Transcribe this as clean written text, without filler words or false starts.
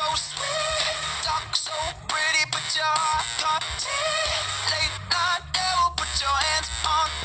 sweet, talk so pretty, but your heart can't. Late night devil, put your hands on